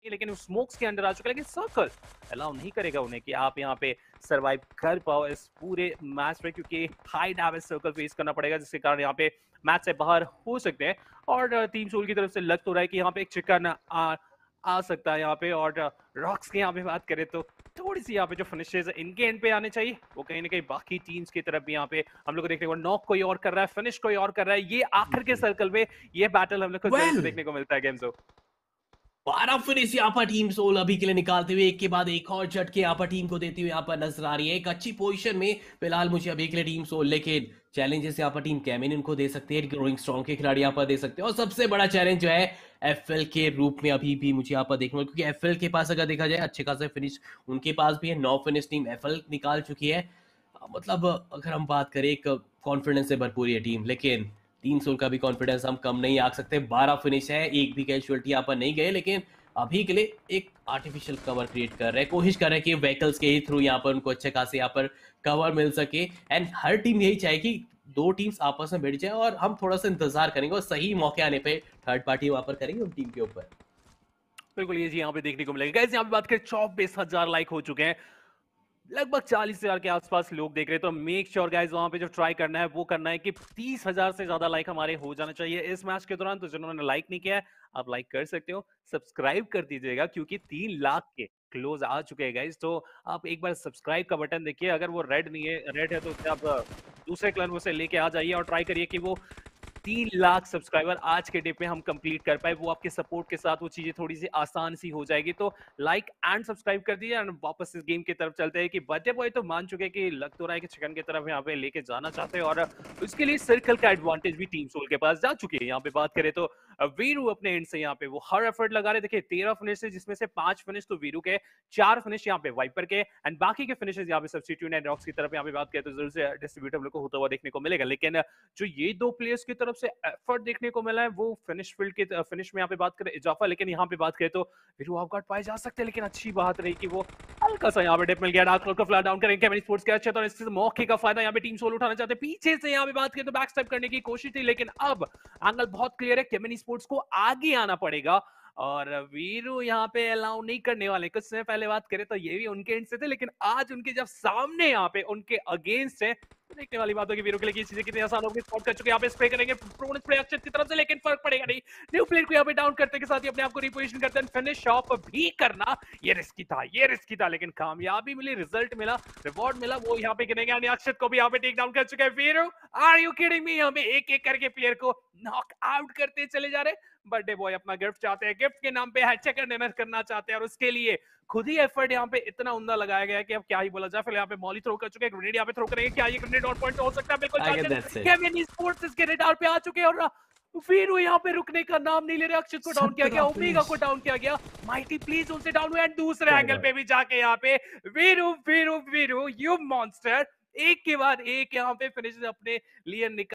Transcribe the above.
लेकिन वो स्मोक्स के अंडर आ चुका है, लेकिन सर्कल अलाउ नहीं करेगा उन्हें कि आप यहाँ पे सर्वाइव कर पाओ इस पूरे मैच में, क्योंकि हाई डैमेज सर्कल फेस करना पड़ेगा, जिसके कारण यहाँ पे मैच से बाहर हो सकते हैं। और टीम सोल की तरफ से लग तो रहा है कि यहाँ पे एक चिकन आ सकता है यहाँ पे। और रॉक्स की यहाँ पे बात करें तो थोड़ी सी यहाँ पे जो फिनिशेस इनके एंड पे आने चाहिए, वो कहीं ना कहीं बाकी टीम्स की तरफ भी यहाँ पे हम लोग को देखने को, नॉक कोई और कर रहा है, फिनिश कोई और कर रहा है। ये आखिर के सर्कल में ये बैटल हम लोग को जरूर से वेल देखने को मिलता है गेम्स। 12 फिनिश यहाँ पर टीम सोल अभी के लिए निकालते हुए एक के बाद एक और झटके यहाँ पर टीम को देती हुई यहाँ पर नजर आ रही है। एक अच्छी पोजीशन में फिलहाल मुझे अभी के लिए टीम सोल, लेकिन चैलेंजेस यहाँ पर टीम कैमिन उनको दे सकते हैं, ग्रोइंग स्ट्रॉन्ग के खिलाड़ी यहाँ पर दे सकते हैं। और सबसे बड़ा चैलेंज जो है एफएल के रूप में अभी भी मुझे यहाँ पर देखने को, क्योंकि एफएल के पास अगर देखा जाए अच्छे खासे फिनिश उनके पास भी है। 9 फिनिश टीम एफएल निकाल चुकी है। मतलब अगर हम बात करें एक कॉन्फिडेंस से भरपूर है टीम, लेकिन टीम सोल का भी कॉन्फिडेंस हम कम नहीं आंक सकते। 12 फिनिश है, एक भी कैजुअलिटी यहाँ पर नहीं गए, लेकिन अभी के लिए एक आर्टिफिशियल कवर क्रिएट कर रहे हैं, कोशिश कर रहे हैं कि व्हीकल्स के ही थ्रू यहाँ पर उनको अच्छे खासे यहाँ पर कवर मिल सके। एंड हर टीम यही चाहे कि दो टीम्स आपस में भिड़ जाए और हम थोड़ा सा इंतजार करेंगे और सही मौके आने पे थर्ड पार्टी वहां पर करेंगे उन टीम के ऊपर। बिल्कुल ये जी यहाँ पे देखने को मिलेगा। गाइस यहाँ पे बात करें 24,000 लाइक हो चुके हैं, लगभग 40,000 के आसपास लोग देख रहे हैं। तो मेक श्योर गाइस वहां पे जो ट्राई करना है वो करना है कि 30,000 से ज्यादा लाइक हमारे हो जाना चाहिए इस मैच के दौरान। तो जिन्होंने लाइक नहीं किया है आप लाइक कर सकते हो, सब्सक्राइब कर दीजिएगा, क्योंकि 3 लाख के क्लोज आ चुके हैं गाइस। तो आप एक बार सब्सक्राइब का बटन देखिए, अगर वो रेड नहीं है, रेड है तो उसे आप दूसरे कलर में उसे लेके आ जाइए और ट्राई करिए कि वो 3 लाख सब्सक्राइबर आज के डेट में हम कंप्लीट कर पाए। वो आपके सपोर्ट के साथ वो चीजें थोड़ी सी आसान सी हो जाएगी। तो लाइक एंड सब्सक्राइब कर दीजिए। एंड वापस इस गेम की तरफ चलते हैं कि बर्थडे बॉय तो मान चुके कि लग तो रहा है कि चिकन की तरफ यहाँ पे लेके जाना चाहते हैं, और उसके लिए सर्कल का एडवांटेज भी टीम सोल के पास जा चुकी है। यहाँ पे बात करें तो वीरू अपने एंड से यहाँ पे वो हर एफर्ट लगा रहे। देखिए 13 फिनिश है, जिसमें से 5 फिनिश तो वीरू के, 4 फिनिश यहाँ पे वाइपर के, एंड बाकी के फिनिशेस यहाँ पे सब्स्टिट्यूट एंड रॉक्स की तरफ यहाँ पे बात करें तो जरूर से डिस्ट्रीब्यूट हम लोग को होता हुआ देखने को मिलेगा। लेकिन जो ये दो प्लेयर्स की तरफ से एफर्ट देखने को मिला है वो फिनिश फील्ड के फिनिश में यहाँ पे बात करें इजाफा, लेकिन यहाँ पे बात करें तो वीरू ऑफ गार्ड पाए जा सकते हैं। लेकिन अच्छी बात रही कि वो हल्का सा यहाँ पे डिप मिल गया, डार्क क्लाउड का फ्लैट डाउन करेंगे केमिनी स्पोर्ट्स के अच्छे, तो इससे मौके का फायदा यहाँ पे टीम सोल उठाना चाहते हैं। पीछे से यहाँ पे बात करें तो बैक स्टेप करने की कोशिश थी, लेकिन अब एंगल बहुत क्लियर है, केमिनी स्पोर्ट्स को आगे आना पड़ेगा। और वीरू यहाँ पे अलाउ नहीं करने वाले। कुछ समय पहले बात करें तो ये भी उनके एंड से थे, लेकिन आज उनके जब सामने यहाँ पे उनके अगेंस्ट है तो देखने वाली बात होगी वीरू के लिए चीजें कितनी आसान होगी। स्पॉट कर चुके, यहाँ पे स्प्रे करेंगे, प्रोन स्प्रे अक्षत की तरफ से, लेकिन फर्क पड़ेगा नहीं। न्यू प्लेयर को यहाँ पे डाउन करते के साथ ही अपने आप को रिपोजिशन करते हैं। फिनिश ऑफ भी करना ये रिस्की था, लेकिन कामयाबी मिली, रिजल्ट मिला, रिवॉर्ड मिला, वो यहाँ पे गिनेंगे। यानी अक्षत को भी यहाँ पे टेक डाउन कर चुके हैं Veeru. Are you kidding me? यहाँ पे एक एक करके प्लेयर को नॉक आउट करते चले जा रहे। बर्थडे बॉय अपना गिफ्ट चाहते हैं, गिफ्ट के नाम पे हैचेक डिनर करना चाहते हैं, और उसके लिए खुद ही एफर्ट यहाँ पे इतना उमदा लगाया गया है कि अब क्या ही बोला जाए। फिर यहाँ पे मॉली थ्रो कर चुके हैं, ग्रेनेड यहाँ पे थ्रो करेंगे, क्या ये ग्रेनेड ऑन पॉइंट हो सकता है? बिल्कुल केविन स्पोर्ट्स इसके रडार पे आ चुके हैं, और फिर वो यहाँ पे रुकने का नाम नहीं ले रहे। अक्षित को डाउन किया गया, ओमेगा को डाउन किया गया, माइटी प्लीज उनसे डाउन हुए, एंड दूसरे एंगल पे भी जाके यहाँ पे वीरू वीरू वीरू यू मॉन्स्टर एक के बाद एक यहाँ पे फिनिश अपने लिए निकाल